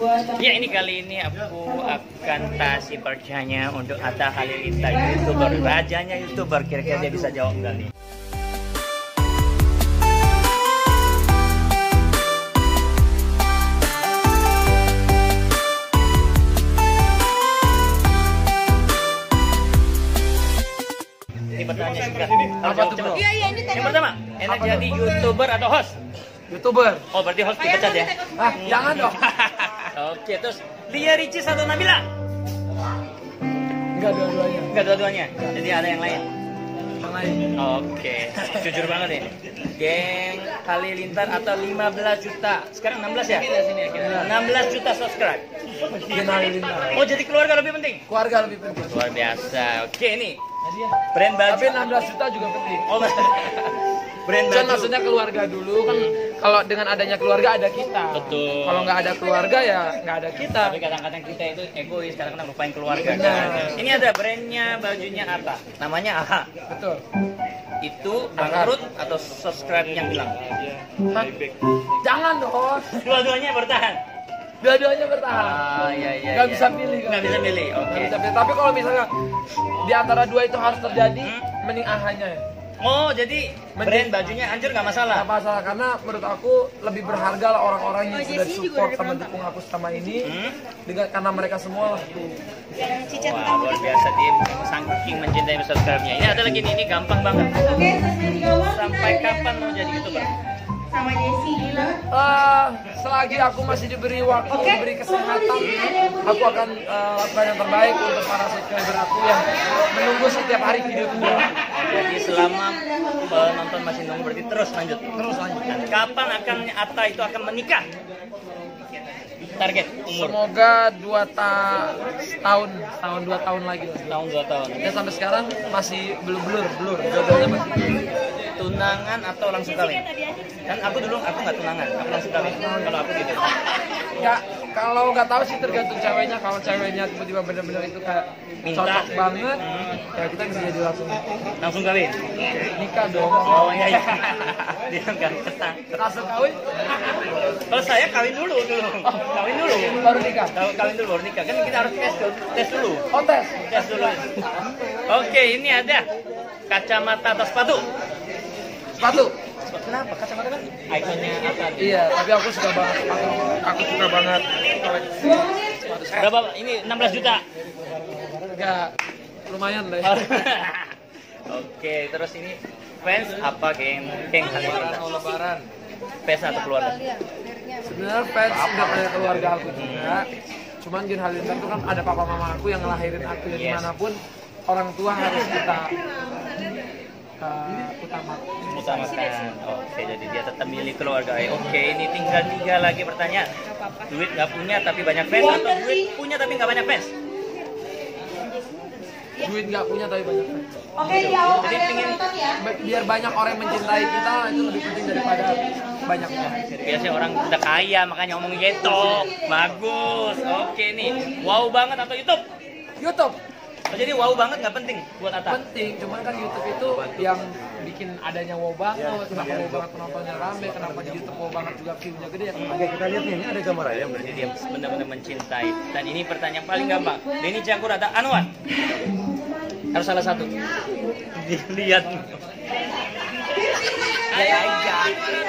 Ya, ini kali ini aku akan kasih percaya untuk Atta Halilintar, YouTuber, rajanya YouTuber. Kira-kira dia bisa jawab nggak nih? Ini pertanyaan singkat. Apa tuh, bro? Iya, ini Yang pertama, enak jadi YouTuber atau host? YouTuber. Oh, berarti host dipecat ya? Ah, jangan dong. Oke, terus Lia Ricis atau Nabila? Enggak dua-duanya. Enggak dua-duanya. Jadi ada yang lain. Yang lain. Oke, jujur banget nih. Geng Halilintar atau 15 juta. Sekarang 16 ya? 16 juta subscribe. Geng Halilintar. Oh, jadi keluarga lebih penting? Keluarga lebih penting. Luar biasa. Oke, ini brand baju. Tapi 16 juta juga penting. Oh, brand Kan baju. maksudnya keluarga dulu kan, kalau dengan adanya keluarga ada kita. Betul. Kalau nggak ada keluarga ya nggak ada kita. Tapi kadang-kadang kita itu egois, kadang-kadang lupain keluarga. Benar. Ini ada brandnya, bajunya apa? Namanya AHA. Betul. Itu bangkrut atau subscribe yang bilang? Hah? Jangan dong. Dua-duanya bertahan. Dua-duanya bertahan. Ah, iya iya. Nggak iya. bisa pilih kan? Nggak bisa pilih. Oke. Nggak bisa pilih. Tapi kalau misalnya di antara dua itu harus terjadi, Hmm? mending ahanya ya. Oh, jadi brand bajunya hancur nggak masalah. Nggak masalah, karena menurut aku lebih berharga lah orang-orang yang sudah support sama dukung aku selama ini, dengan karena mereka semua lah tuh. Wah, luar biasa dia saking mencintai subscribe-nya. Ini ada lagi nih, ini gampang banget. Sampai kapan mau jadi YouTuber? Sama Jessie bilang. Selagi aku masih diberi waktu, diberi kesehatan, aku akan lakukan yang terbaik untuk para subscriber aku yang menunggu setiap hari video kedua. Jadi selama penonton masih nunggu berarti terus lanjut. Terus lanjut. Nah, kapan akan Atta itu akan menikah? Target umur? Semoga 2 tahun lagi lah. Tahun 2 tahun. Ya sampai sekarang masih belum blur, jodohnya masih blur. Tunangan atau langsung kawin? Kan aku nggak tunangan, aku langsung kawin. Kalau aku gitu. Ya, kalau nggak tahu sih tergantung ceweknya. Kalau ceweknya tiba-tiba benar-benar itu kayak Minta. cocok banget, ya kita bisa jadi Langsung kawin? nikah dong. Oh iya iya. Dia nggak ketang. Langsung kawin, Kalau saya kawin dulu. Kawin dulu. baru nikah. Kawin dulu baru nikah. Kan kita harus tes dulu. Oh, tes. Tes dulu. Oke, ini ada kacamata atau sepatu. Sepatu. Kenapa? Kacamata kan ikonnya Atta. Iya, tapi aku suka banget sepatu. Aku suka banget. Berapa? Ini 16 juta. Enggak, lumayan deh. Oke, terus ini fans apa geng Halilintar? Lebaran. Fans atau keluarga? Sebenarnya fans udah kayak keluarga aku juga. Cuman Geng Halilintar itu kan ada papa mama aku yang ngelahirin aku. Jadi Yes. manapun orang tua harus kita utamakan. Oke, jadi dia tetap milik keluarga. Oke, ini tinggal 3 lagi pertanyaan. Duit nggak punya tapi banyak fans atau duit punya tapi nggak banyak fans? Duit nggak punya tapi banyak fans. Oke, jawab. Jadi pengen Biar banyak orang yang mencintai kita itu lebih penting daripada banyak fans. biasanya orang udah kaya makanya ngomong gitu. Bagus. Oke nih, wow banget atau YouTube? YouTube Oh, jadi wow banget nggak penting buat Atta? penting, cuman kan YouTube itu yang bikin adanya wow banget. Kenapa wow banget penontonnya rame? Kenapa di YouTube wow banget juga view-nya gede ya? Oke, kita lihat nih, ini ada gambar ayam berarti. Jadi dia benar-benar mencintai. Dan ini pertanyaan paling gampang. Denny Cagur atau Anwar? Harus salah satu. Lihat. Lihat aja.